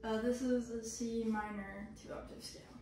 This is a C minor 2 octave scale.